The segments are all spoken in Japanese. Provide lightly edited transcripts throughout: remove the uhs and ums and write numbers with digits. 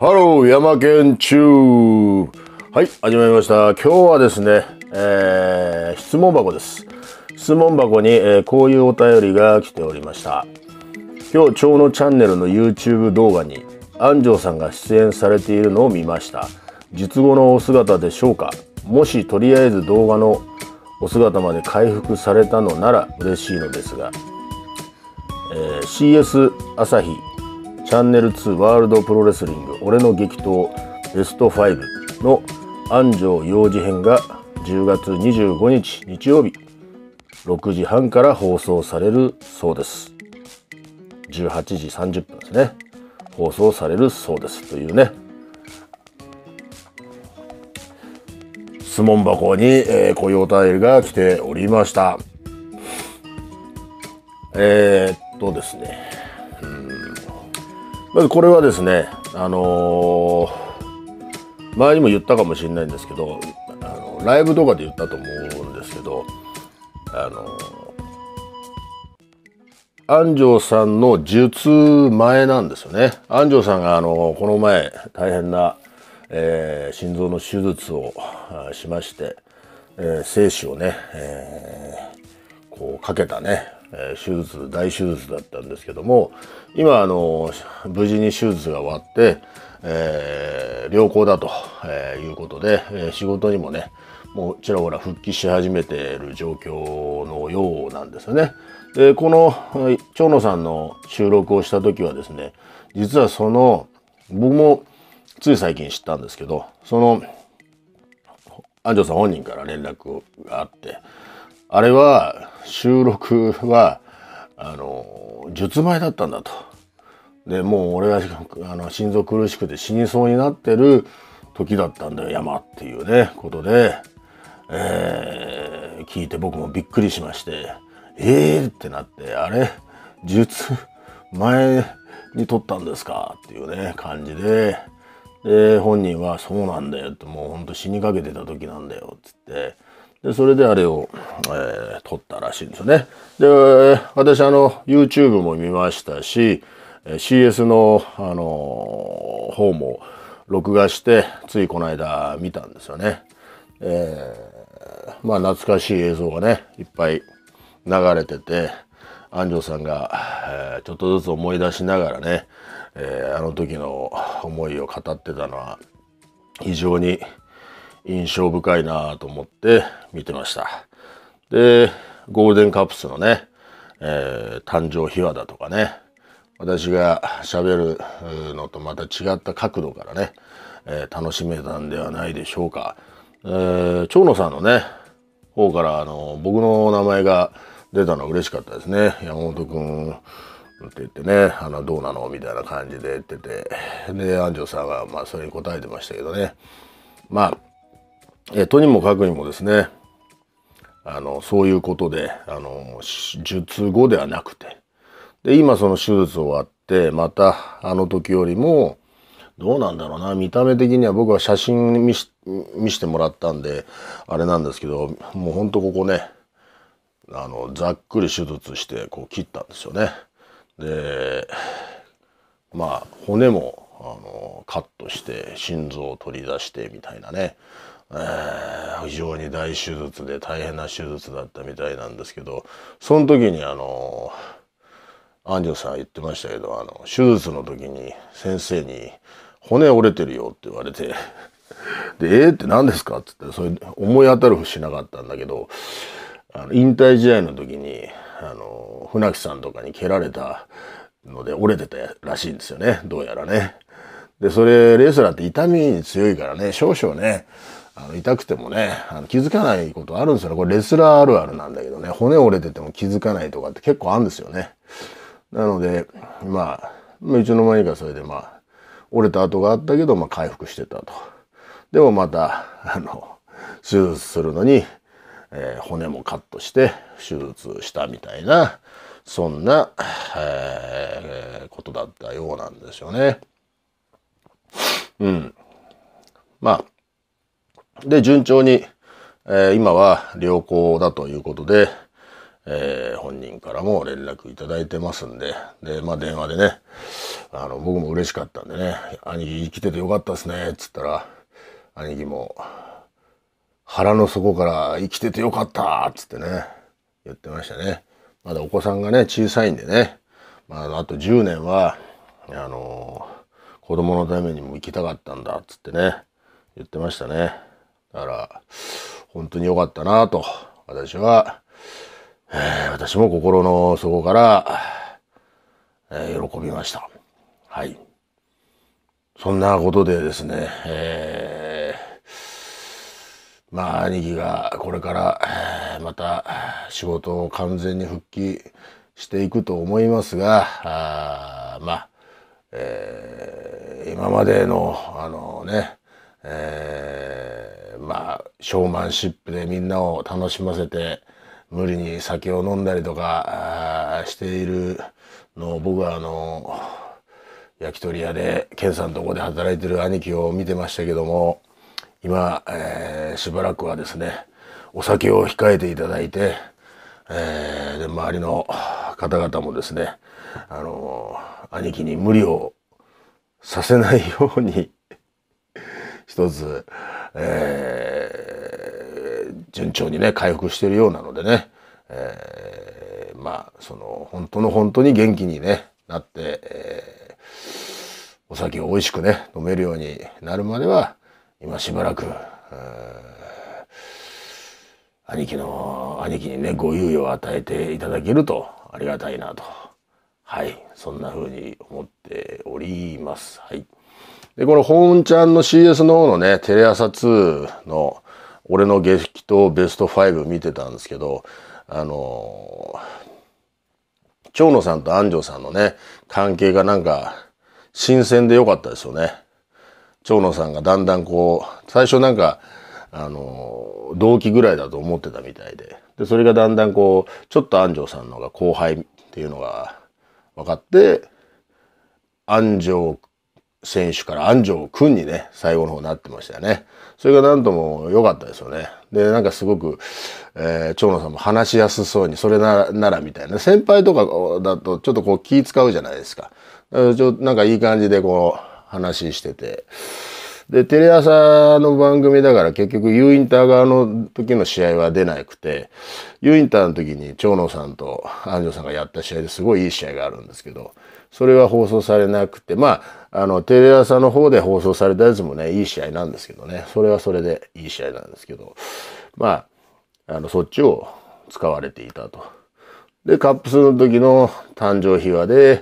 ハロー、山県中。はい、始まりました。今日はですね、質問箱です。質問箱に、こういうお便りが来ておりました。今日、蝶野チャンネルの YouTube 動画に安城さんが出演されているのを見ました。術後のお姿でしょうか。もしとりあえず動画のお姿まで回復されたのなら嬉しいのですが、CS 朝日チャンネル2ワールドプロレスリング俺の激闘ベスト5の安城幼児編が10月25日日曜日6時半から放送されるそうです。18時30分ですね。放送されるそうですというね、質問箱に、こういうお便りが来ておりました。ですね、まずこれはですね、前にも言ったかもしれないんですけど、ライブとかで言ったと思うんですけど、安城さんの術前なんですよね。安城さんがこの前大変な、心臓の手術をしまして、生死をね、こうかけたね、大手術だったんですけども、今無事に手術が終わって、良好だと、いうことで、仕事にもねもうちらほら復帰し始めている状況のようなんですよね。でこの蝶野さんの収録をした時はですね、実は僕もつい最近知ったんですけど、安城さん本人から連絡があって、あれは収録は術前だったんだと。でもう俺が心臓苦しくて死にそうになってる時だったんだよ山っていうねことで、聞いて僕もびっくりしまして、ってなって、あれ術前に撮ったんですかっていうね感じで、本人はそうなんだよって、もうほんと死にかけてた時なんだよっつって、でそれであれを、撮ったらしいんですよね。で私YouTube も見ましたし、CS の方も録画してついこの間見たんですよね。まあ懐かしい映像がねいっぱい流れてて、安城さんが、ちょっとずつ思い出しながらね、あの時の思いを語ってたのは非常に印象深いなと思って見てました。でゴールデンカップスのね、誕生秘話だとかね、私が喋るのとまた違った角度からね、楽しめたんではないでしょうか。蝶野さんのね方から僕の名前が出たのは嬉しかったですね。山本くんって言ってね、どうなのみたいな感じで言ってて、で安城さんがまあそれに答えてましたけどね、まあとにもかくにもですね、そういうことで術後ではなくて、で今その手術終わってまたあの時よりもどうなんだろうな、見た目的には僕は写真見してもらったんであれなんですけど、もうほんとここねざっくり手術してこう切ったんですよね。でまあ骨もカットして心臓を取り出してみたいなね、非常に大手術で大変な手術だったみたいなんですけど、その時に安城さん言ってましたけど、手術の時に先生に「骨折れてるよ」って言われてでって何ですかっつって、それ思い当たる節しなかったんだけど、引退試合の時に船木さんとかに蹴られたので折れてたらしいんですよね、どうやらね。でそれレスラーって痛みに強いからね、少々ね痛くてもね気づかないことあるんですよね。これレスラーあるあるなんだけどね、骨折れてても気づかないとかって結構あるんですよね。なのでまあいつの間にかそれで折れた跡があったけど回復してたと。でもまた手術するのに、骨もカットして手術したみたいな、そんな、ことだったようなんですよね。まあで順調に、今は良好だということで、本人からも連絡いただいてますんで、電話でね僕も嬉しかったんでね、兄貴生きててよかったですね、つったら、兄貴も、腹の底から生きててよかったつってね、言ってましたね。まだお子さんがね、小さいんでね、あと10年は、子供のためにも生きたかったんだ、つってね、言ってましたね。だから、本当によかったなと、私も心の底から、喜びました。はい。そんなことでですね、兄貴がこれから、また仕事を完全に復帰していくと思いますが、今までのショーマンシップでみんなを楽しませて無理に酒を飲んだりとかしているのを僕は焼き鳥屋で健さんのとこで働いてる兄貴を見てましたけども、今、しばらくはですねお酒を控えていただいて、で周りの方々もですね兄貴に無理をさせないように一つ、順調にね回復しているようなのでね、本当に元気に、ね、なって、お酒を美味しくね飲めるようになるまでは今しばらく、兄貴にねご猶予を与えていただけるとありがたいなと、はい、そんな風に思っております。はい。で、このホーンちゃんの CS の方のね、テレ朝2の俺の激闘ベスト5見てたんですけど、長野さんと安城さんのね、関係がなんか新鮮で良かったですよね。長野さんがだんだん最初なんか、同期ぐらいだと思ってたみたいで、それがだんだんちょっと安城さんの方が後輩っていうのが分かって、安城選手から安城君にね、最後の方なってましたよね。それがなんとも良かったですよね。で、なんかすごく、長野さんも話しやすそうに、それならみたいな。先輩とかだとちょっと気使うじゃないですか。なんかいい感じで話してて。で、テレ朝の番組だから結局 U インター側の時の試合は出なくて、U インターの時に長野さんと安城さんがやった試合ですごいいい試合があるんですけど、それは放送されなくて、テレ朝の方で放送されたやつもね、いい試合なんですけどね、それはそれでいい試合なんですけど、そっちを使われていたと。で、カップスの時の誕生秘話で、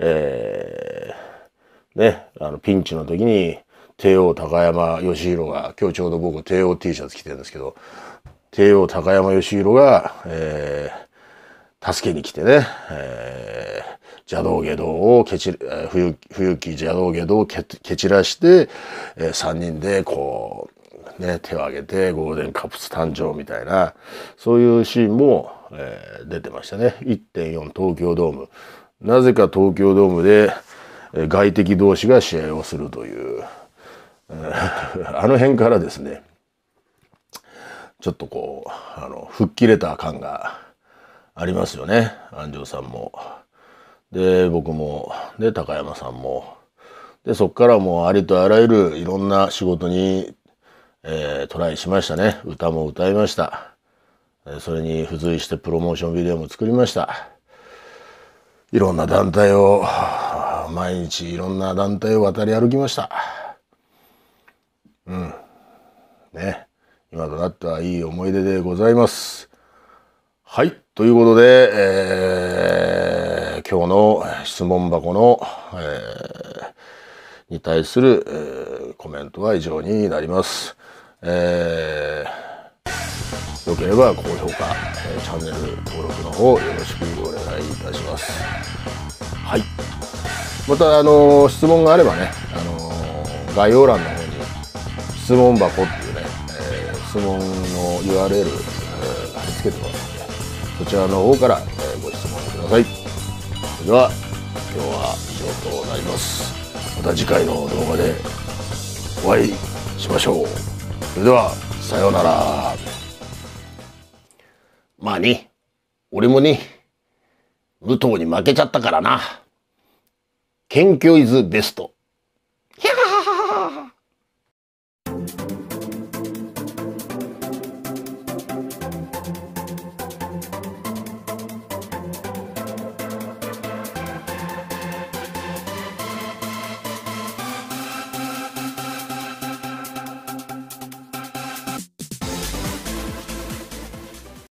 ピンチの時に、帝王高山義弘が、今日ちょうど僕帝王 T シャツ着てるんですけど、帝王高山義弘が、助けに来てね、邪道下道を冬木邪道下道を蹴散らして、3人で手を挙げてゴールデンカップス誕生みたいな、そういうシーンも、出てましたね。1.4 東京ドーム。なぜか東京ドームで、外敵同士が試合をするという、あの辺からですね、ちょっと吹っ切れた感がありますよね。安城さんも。で、僕も、で、高山さんも。で、そっからもうありとあらゆるいろんな仕事に、トライしましたね。歌も歌いました。それに付随してプロモーションビデオも作りました。いろんな団体を、毎日いろんな団体を渡り歩きました。ね。今となってはいい思い出でございます。はい。ということで、今日の質問箱の、に対する、コメントは以上になります。よければ高評価、チャンネル登録の方よろしくお願いいたします。はい。また、質問があればね、概要欄の方に質問箱っていうね、質問の URL、貼り付けてますので、そちらの方から、ご質問ください。それでは、今日は以上となります。また次回の動画でお会いしましょう。それでは、さようなら。俺もね、武藤に負けちゃったからな。 謙虚イズベスト。ひゃー